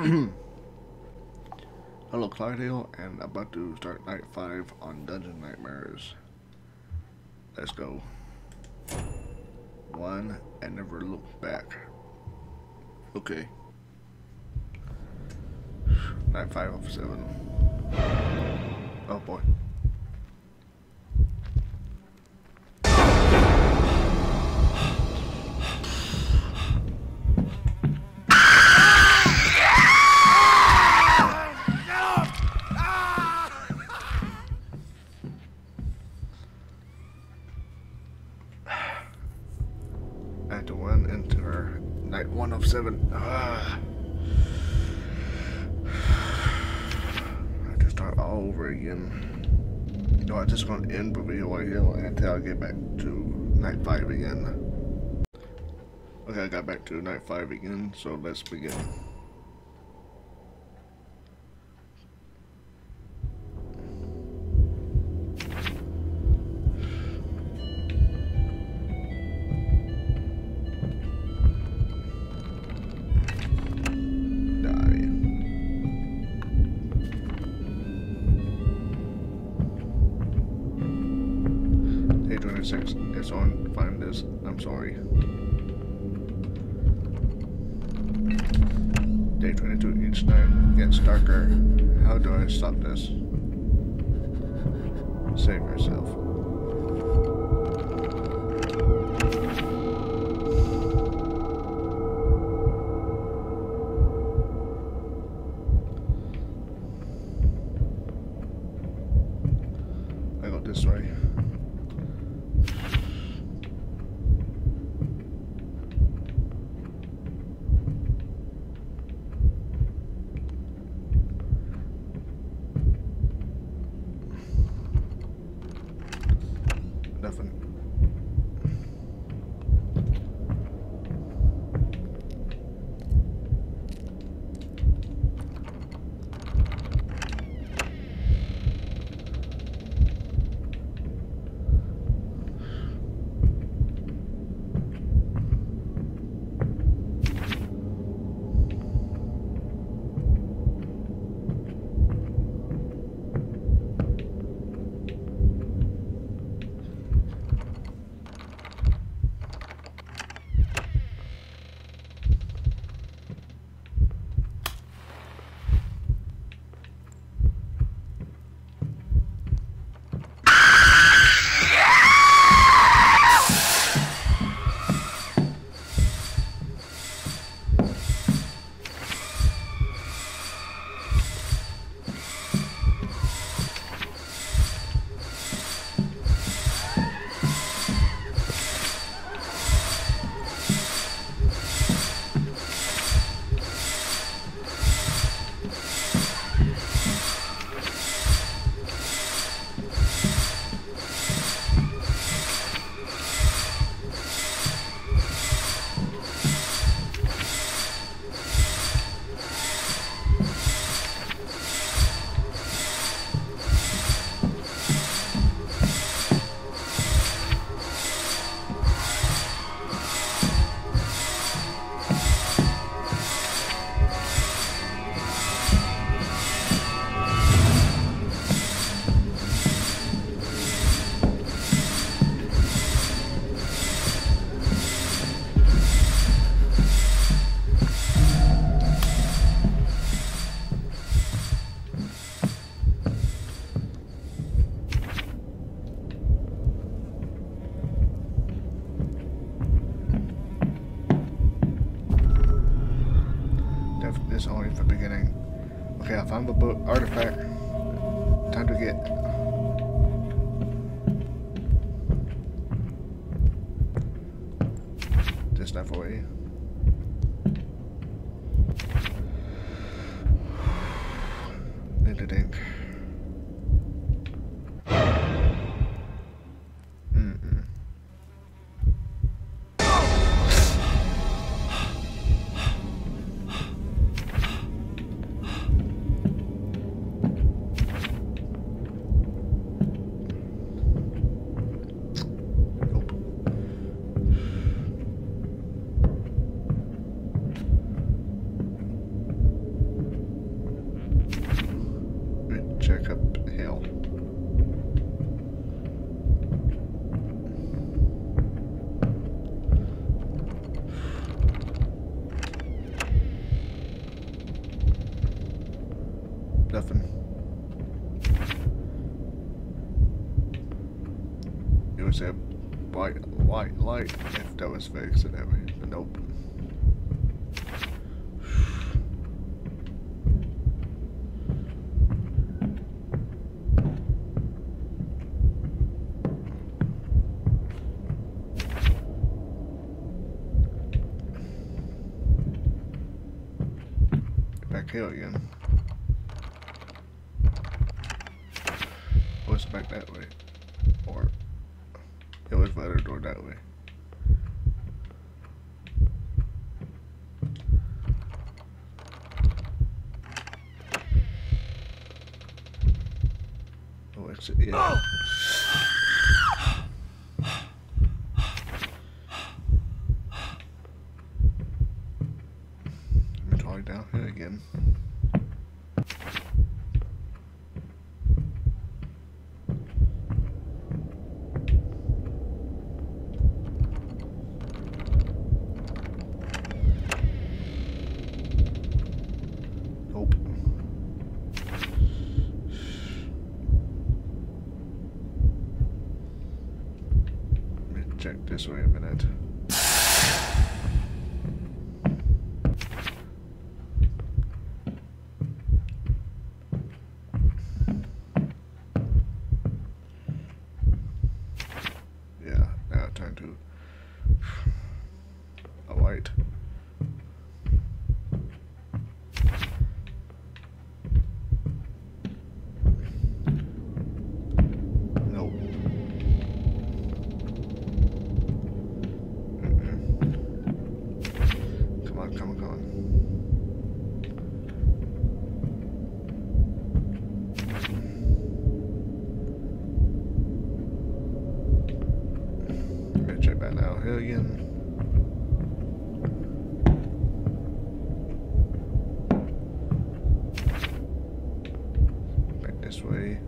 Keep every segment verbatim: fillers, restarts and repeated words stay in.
Hello, Clydale, and about to start night five on Dungeon Nightmares. Let's go. One, and never look back. Okay. Night five of seven. Oh boy. Act one, enter night one of seven. Ah. I have to start all over again. No, I'm just gonna end the video right here until I get back to night five again. Okay, I got back to night five again, so let's begin. twenty-six. It's on. Find this. I'm sorry. Day twenty-two. Each night gets darker. How do I stop this? Save yourself. I go this way. Nothing. This only for beginning. Okay, I found the book artifact. Time to get. This stuff away. Dink to dink. Mm-mm. would say white, white light if that was fixed and everything, but nope. Back here again. What's back that way? Or it was the other door that way. Oh, it's yeah. Oh. Inventory down here again. Check this way a minute. Yeah, now time to a white. Check that out here again. Back this way.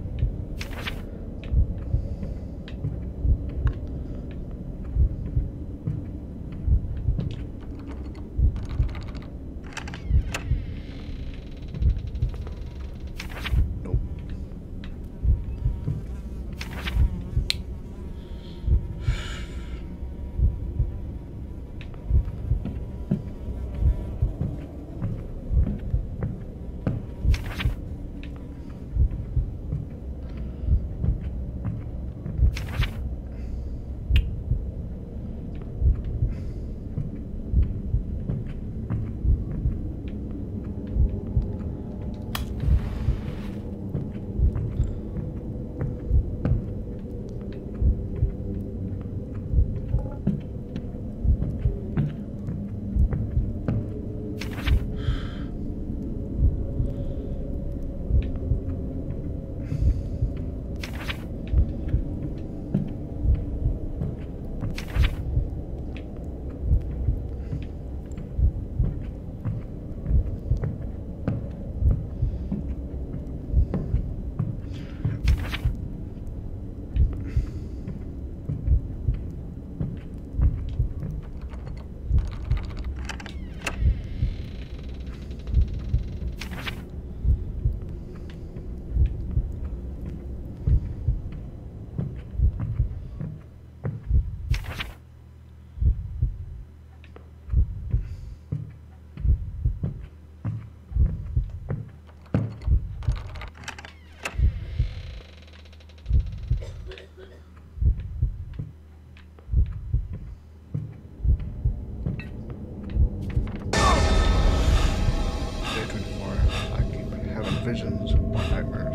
Visions or nightmares.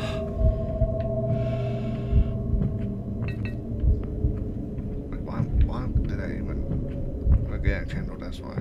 Like why, why did I even okay, I can't know that's why.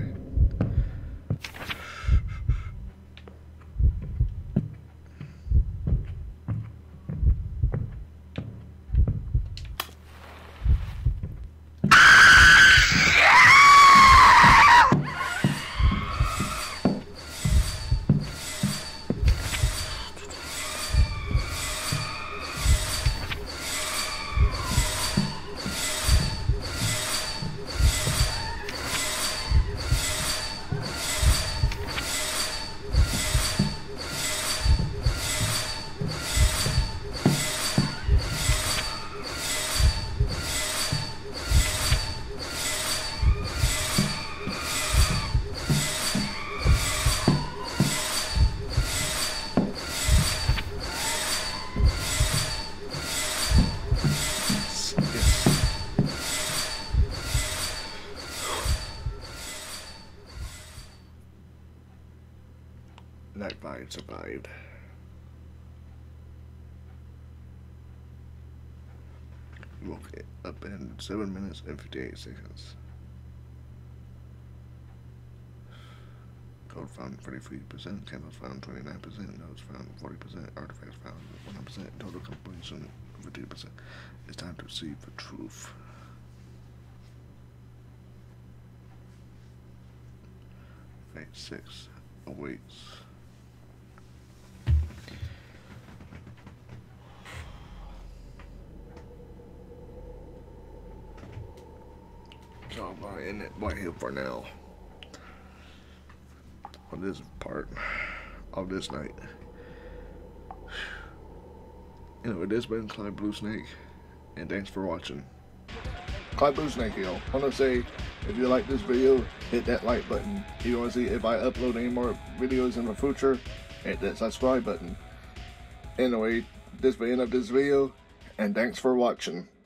Alright, survived. You woke up in seven minutes and fifty-eight seconds. Code found thirty-three percent, candles found twenty-nine percent, notes found forty percent, artifacts found one hundred percent, total completion fifty percent. It's time to see for truth. Phase six awaits. So I'm gonna end it right here for now. On this part of this night. Anyway, this has been Clyde Blue Snake, and thanks for watching. Clyde Blue Snake here. I want to say, if you like this video, hit that like button. If you want to see if I upload any more videos in the future, hit that subscribe button. Anyway, this will end up this video, and thanks for watching.